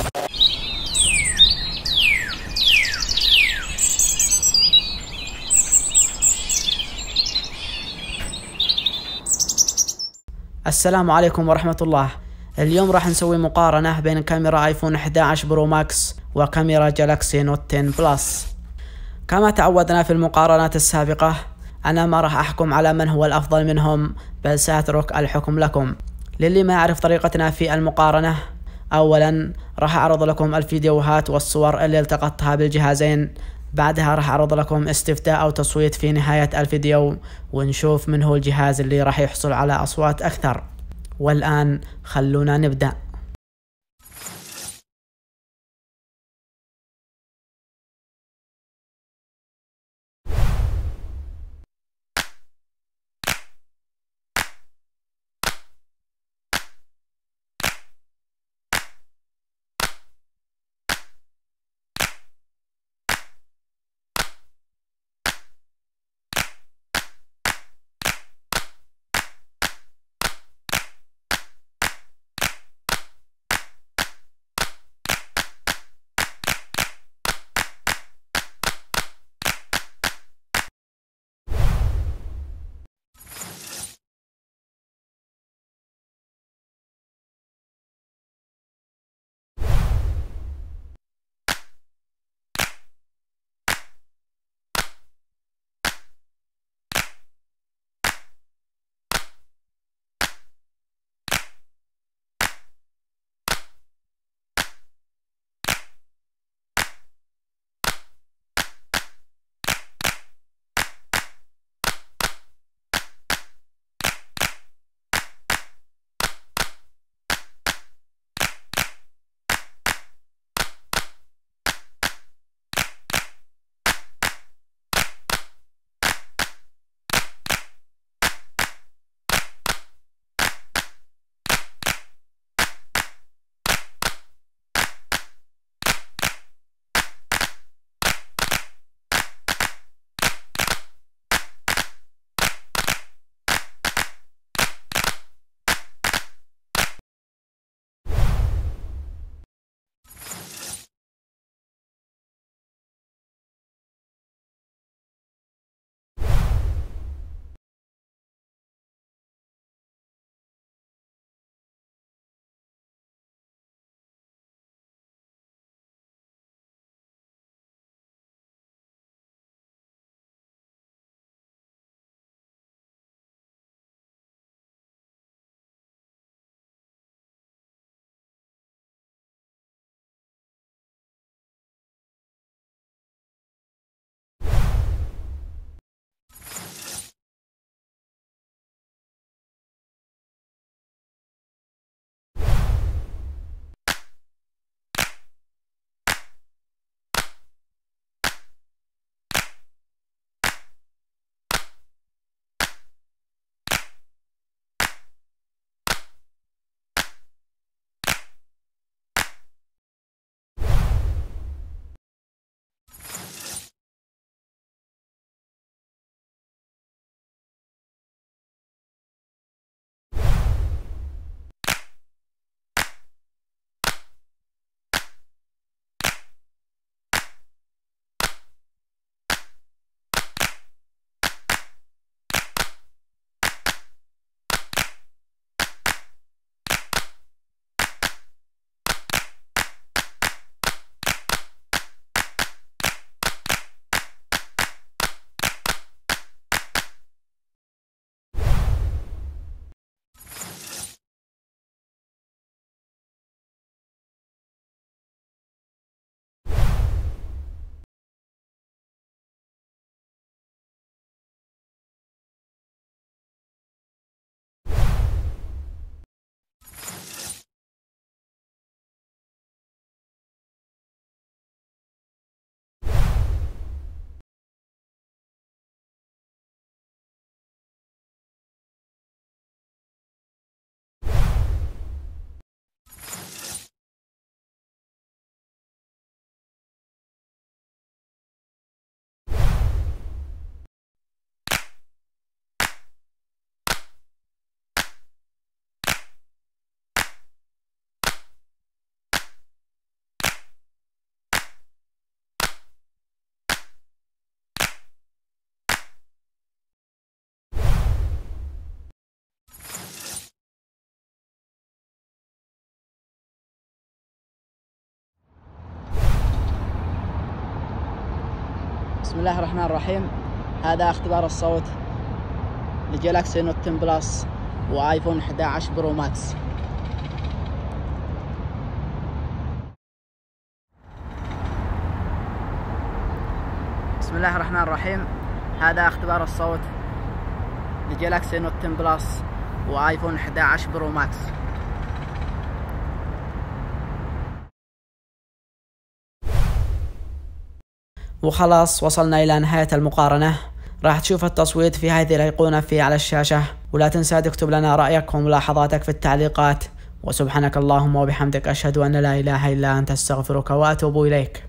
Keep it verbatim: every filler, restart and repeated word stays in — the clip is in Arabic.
السلام عليكم ورحمة الله. اليوم راح نسوي مقارنة بين كاميرا ايفون احد عشر برو ماكس وكاميرا جالاكسي نوت عشرة بلس. كما تعودنا في المقارنات السابقة، انا ما راح احكم على من هو الافضل منهم، بل سأترك الحكم لكم. للي ما يعرف طريقتنا في المقارنة، اولا راح اعرض لكم الفيديوهات والصور اللي التقطتها بالجهازين، بعدها راح اعرض لكم استفتاء او تصويت في نهاية الفيديو، ونشوف من هو الجهاز اللي راح يحصل على اصوات اكثر. والان خلونا نبدأ. بسم الله الرحمن الرحيم. هذا اختبار الصوت لجالاكسي نوت عشرة بلس وايفون أحد عشر برو ماكس. بسم الله الرحمن الرحيم. هذا اختبار الصوت لجالاكسي نوت عشرة بلس وايفون أحد عشر برو ماكس. وخلاص وصلنا إلى نهاية المقارنة. راح تشوف التصويت في هذه الأيقونة في على الشاشة، ولا تنسى تكتب لنا رأيك وملاحظاتك في التعليقات. وسبحانك اللهم وبحمدك، أشهد أن لا إله إلا أنت، أستغفرك وأتوب إليك.